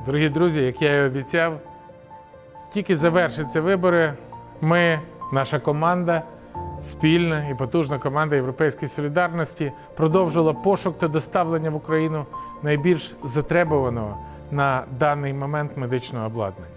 Дорогі друзі, як я і обіцяв, тільки завершаться вибори, ми, наша команда, спільна і потужна команда Європейської солідарності продовжила пошук та доставлення в Україну найбільш затребуваного на даний момент медичного обладнання.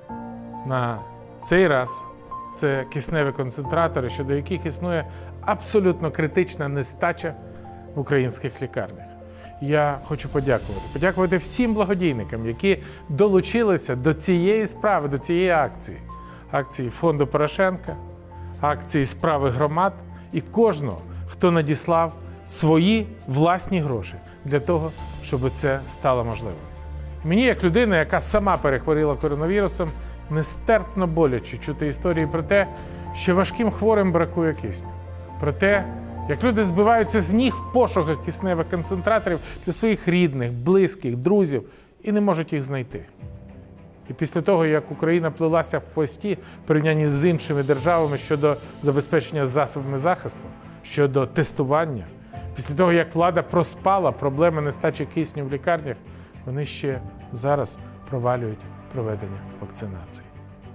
На цей раз це кисневі концентратори, щодо яких існує абсолютно критична нестача в українських лікарнях. Я хочу подякувати всім благодійникам, які долучилися до цієї справи, до цієї акції. Акції Фонду Порошенка, акції Справи громад і кожного, хто надіслав свої власні гроші для того, щоб це стало можливим. Мені, як людина, яка сама перехворіла коронавірусом, нестерпно боляче чути історії про те, що важким хворим бракує кисню. Про те, як люди збиваються з ніг в пошуках кисневих концентраторів для своїх рідних, близьких, друзів і не можуть їх знайти. І після того, як Україна плелася в хвості в порівнянні з іншими державами щодо забезпечення засобами захисту, щодо тестування, після того, як влада проспала проблеми нестачі кисню в лікарнях, вони ще зараз провалюють проведення вакцинації.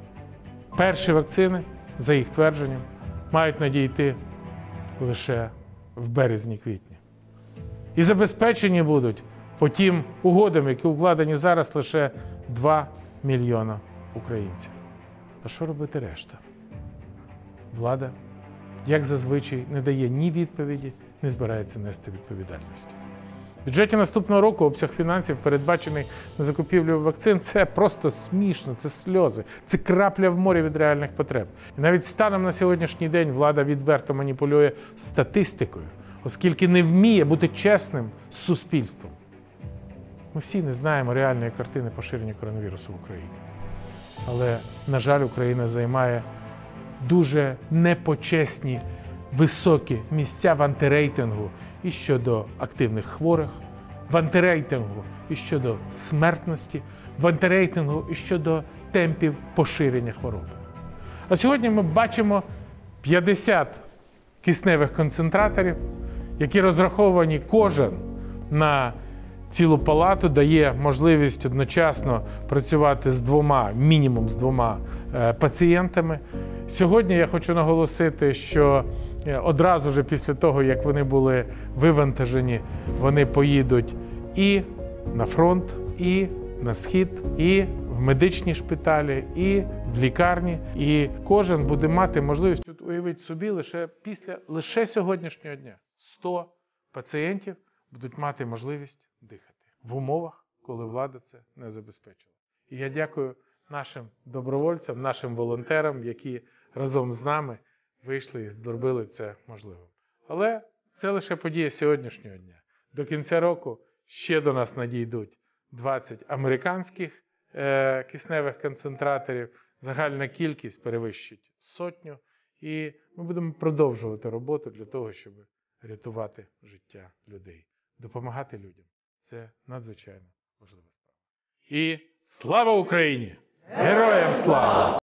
Перші вакцини, за їх твердженням, мають надійти лише в березні-квітні. І забезпечені будуть по тим угодам, які укладені зараз, лише 2 мільйона українців. А що робити решта? Влада, як зазвичай, не дає ні відповіді, не збирається нести відповідальності. В бюджеті наступного року обсяг фінансів, передбачений на закупівлю вакцин, це просто смішно, це сльози, це крапля в морі від реальних потреб. І навіть станом на сьогоднішній день влада відверто маніпулює статистикою, оскільки не вміє бути чесним з суспільством. Ми всі не знаємо реальної картини поширення коронавірусу в Україні. Але, на жаль, Україна займає дуже непочесні, високі місця в антирейтингу і щодо активних хворих, в антирейтингу і щодо смертності, в антирейтингу і щодо темпів поширення хвороби. А сьогодні ми бачимо 50 кисневих концентраторів, які розраховані кожен на цілу палату, дає можливість одночасно працювати з мінімум з двома пацієнтами. Сьогодні я хочу наголосити, що одразу ж після того, як вони були вивантажені, вони поїдуть і на фронт, і на схід, і в медичні шпиталі, і в лікарні. І кожен буде мати можливість, уявіть собі, лише сьогоднішнього дня 100 пацієнтів будуть мати можливість дихати в умовах, коли влада це не забезпечила. І я дякую нашим добровольцям, нашим волонтерам, які разом з нами вийшли і зробили це можливим. Але це лише подія сьогоднішнього дня. До кінця року ще до нас надійдуть 20 американських кисневих концентраторів, загальна кількість перевищить 100. І ми будемо продовжувати роботу для того, щоб рятувати життя людей, допомагати людям. Це надзвичайно важлива справа. І слава Україні! Героям слава!